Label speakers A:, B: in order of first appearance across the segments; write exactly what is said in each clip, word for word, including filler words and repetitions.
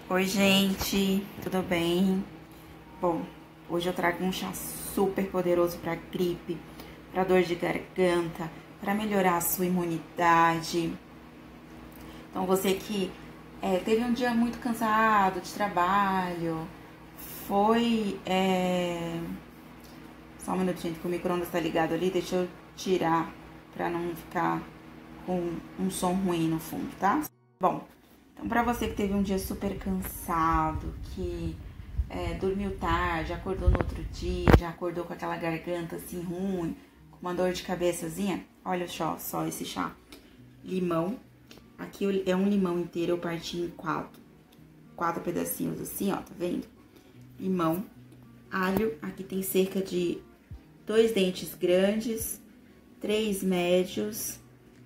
A: Oi, gente, tudo bem? Bom, hoje eu trago um chá super poderoso para gripe, para dor de garganta, para melhorar a sua imunidade. Então, você que é, teve um dia muito cansado de trabalho, foi. É... Só um minutinho que o micro-ondas tá ligado ali, deixa eu tirar para não ficar com um som ruim no fundo, tá? Bom. Então, pra você que teve um dia super cansado, que é, dormiu tarde, acordou no outro dia, já acordou com aquela garganta assim ruim, com uma dor de cabeçazinha, olha só, só esse chá. Limão, aqui é um limão inteiro, eu parti em quatro, quatro pedacinhos assim, ó, tá vendo? Limão, alho, aqui tem cerca de dois dentes grandes, três médios,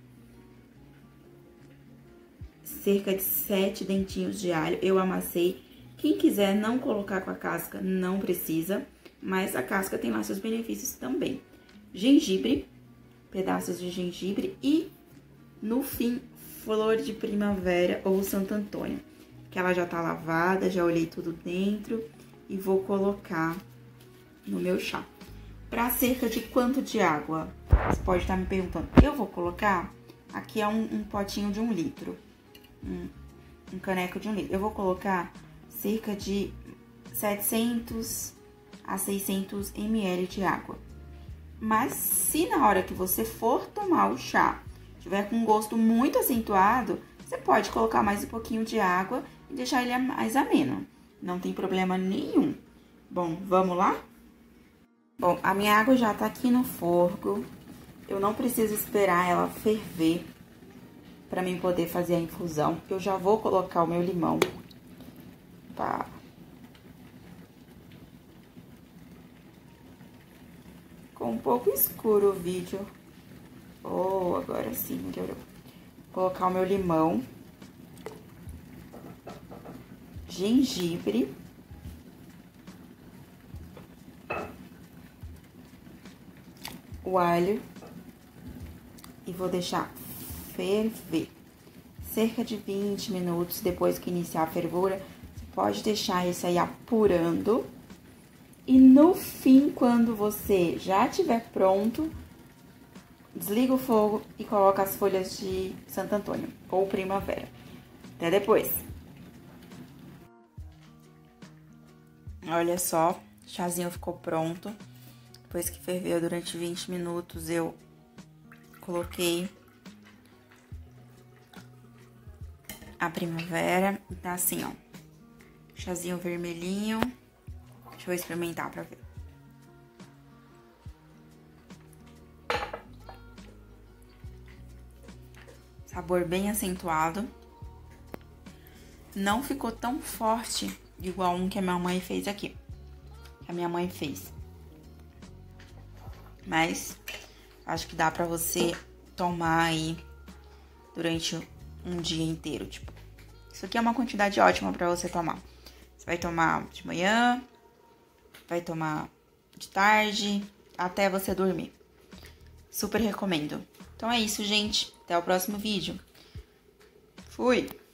A: cerca de sete dentinhos de alho, eu amassei. Quem quiser não colocar com a casca, não precisa, mas a casca tem lá seus benefícios também. Gengibre, pedaços de gengibre e, no fim, flor de primavera ou Santo Antônio, que ela já tá lavada, já olhei tudo dentro e vou colocar no meu chá. Pra cerca de quanto de água? Você pode estar me perguntando. Eu vou colocar, aqui é um, um potinho de um litro. Um, um caneco de um litro. Eu vou colocar cerca de setecentos a seiscentos mililitros de água. Mas se na hora que você for tomar o chá tiver com um gosto muito acentuado, você pode colocar mais um pouquinho de água e deixar ele mais ameno. Não tem problema nenhum. Bom, vamos lá? Bom, a minha água já tá aqui no fogo. Eu não preciso esperar ela ferver para mim poder fazer a infusão. Eu já vou colocar o meu limão. Tá. Ficou um pouco escuro o vídeo. Oh, agora sim, melhorou. Vou colocar o meu limão. Gengibre. O alho. E vou deixar ferver. Cerca de vinte minutos depois que iniciar a fervura, você pode deixar isso aí apurando. E no fim, quando você já estiver pronto, desliga o fogo e coloca as folhas de Santo Antônio ou primavera. Até depois. Olha só, o chazinho ficou pronto. Depois que ferveu durante vinte minutos, eu coloquei a primavera. Tá assim, ó. Chazinho vermelhinho. Deixa eu experimentar pra ver. Sabor bem acentuado. Não ficou tão forte igual um que a minha mãe fez aqui. Que a minha mãe fez. Mas acho que dá pra você tomar aí durante um dia inteiro, tipo. Isso aqui é uma quantidade ótima pra você tomar. Você vai tomar de manhã, vai tomar de tarde, até você dormir. Super recomendo. Então é isso, gente. Até o próximo vídeo. Fui!